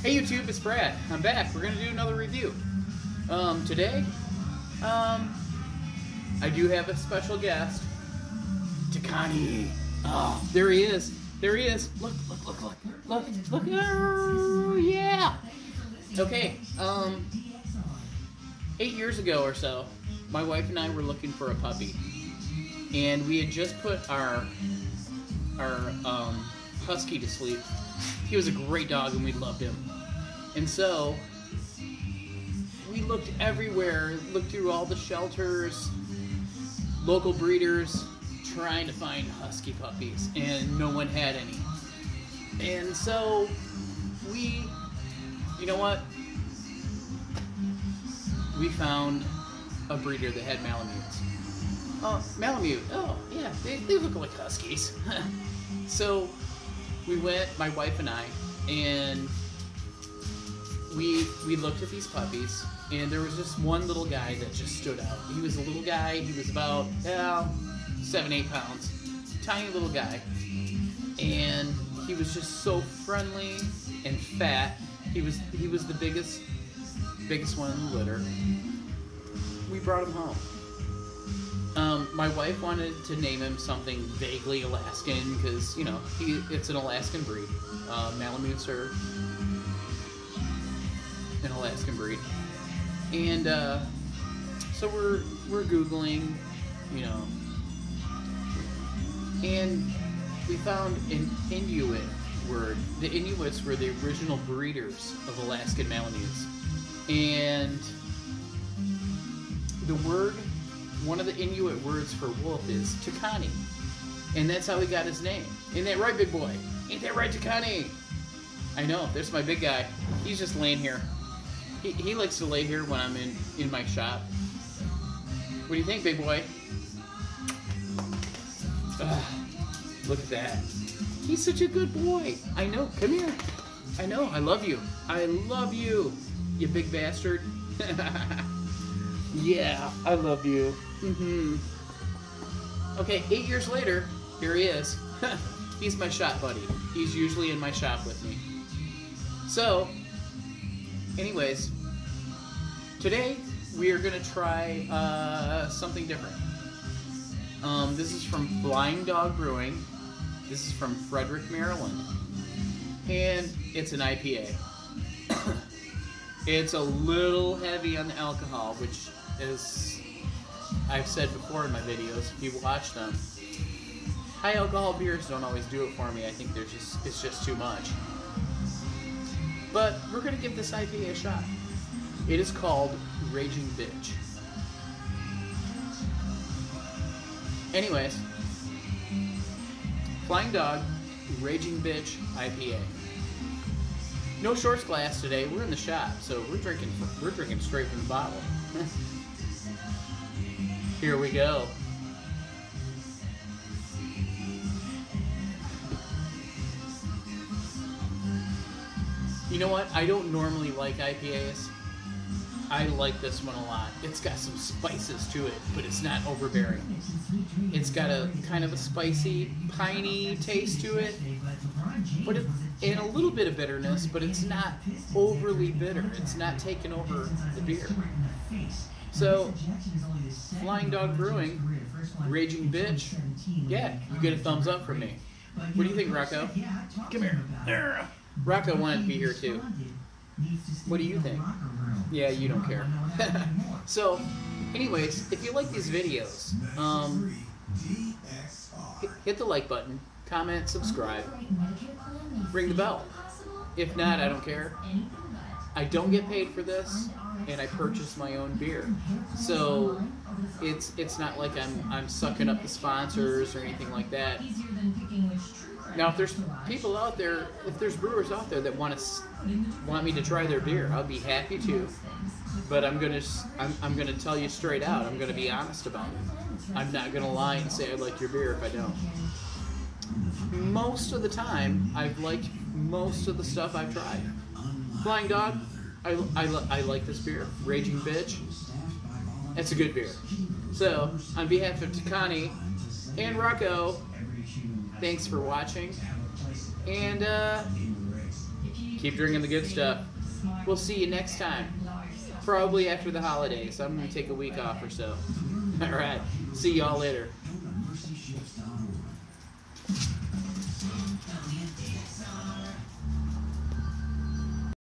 Hey YouTube, it's Brad. I'm back. We're gonna do another review. Today, I do have a special guest, Takani. Oh, there he is. There he is. Look. Oh, yeah. Okay. 8 years ago or so, my wife and I were looking for a puppy, and we had just put our husky to sleep. He was a great dog, and we loved him. And so we looked everywhere, looked through all the shelters, local breeders, trying to find husky puppies, and no one had any. And so you know what? We found a breeder that had Malamutes. Oh, Malamute. Oh, yeah, they look like huskies. So we went, my wife and I, and we looked at these puppies, and there was just one little guy that just stood out. He was a little guy. He was about 7-8 pounds, tiny little guy, and he was just so friendly and fat. He was the biggest one in the litter. We brought him home. My wife wanted to name him something vaguely Alaskan because, you know, it's an Alaskan breed. Malamutes are an Alaskan breed. And so we're Googling, you know, and we found an Inuit word. The Inuits were the original breeders of Alaskan Malamutes. And the word, one of the Inuit words for wolf is Takani. And that's how he got his name. Ain't that right, big boy? Ain't that right, Takani? I know, there's my big guy. He's just laying here. He likes to lay here when I'm in my shop. What do you think, big boy? Look at that. He's such a good boy. I know, come here. I know, I love you. I love you, you big bastard. Yeah, I love you. Okay, 8 years later, here he is. He's my shop buddy. He's usually in my shop with me. So, anyways, today we are gonna try something different. This is from Flying Dog Brewing. This is from Frederick, Maryland, and it's an IPA. It's a little heavy on the alcohol, which is, I've said before in my videos, if you watch them, high alcohol beers don't always do it for me. I think it's just too much. But we're gonna give this IPA a shot. It is called Raging Bitch. Anyways, Flying Dog Raging Bitch IPA. No shorts glass today. We're in the shop, so we're drinking straight from the bottle. Here we go. You know what? I don't normally like IPAs. I like this one a lot. It's got some spices to it, but it's not overbearing. It's got a kind of a spicy, piney taste to it, but and a little bit of bitterness, but it's not overly bitter. It's not taking over the beer. So, Flying Dog Brewing, Raging Bitch, yeah, you get a thumbs up from me. What do you think, Rocco? Come here. Rocco wanted to be here too. What do you think? Yeah, you don't care. So, anyways, if you like these videos, hit the like button, comment, subscribe, ring the bell. If not, I don't care. I don't get paid for this, and I purchase my own beer. So it's not like I'm sucking up the sponsors or anything like that. Now, if there's people out there, if there's brewers out there that want me to try their beer, I'll be happy to. But I'm gonna tell you straight out. I'm gonna be honest about it. I'm not gonna lie and say I like your beer if I don't. Most of the time, I've liked most of the stuff I've tried. Flying Dog, I like this beer. Raging Bitch, it's a good beer. So, on behalf of Takani and Rocco, thanks for watching, and Keep drinking the good stuff. We'll see you next time. Probably after the holidays. I'm going to take a week off or so. All right. See y'all later.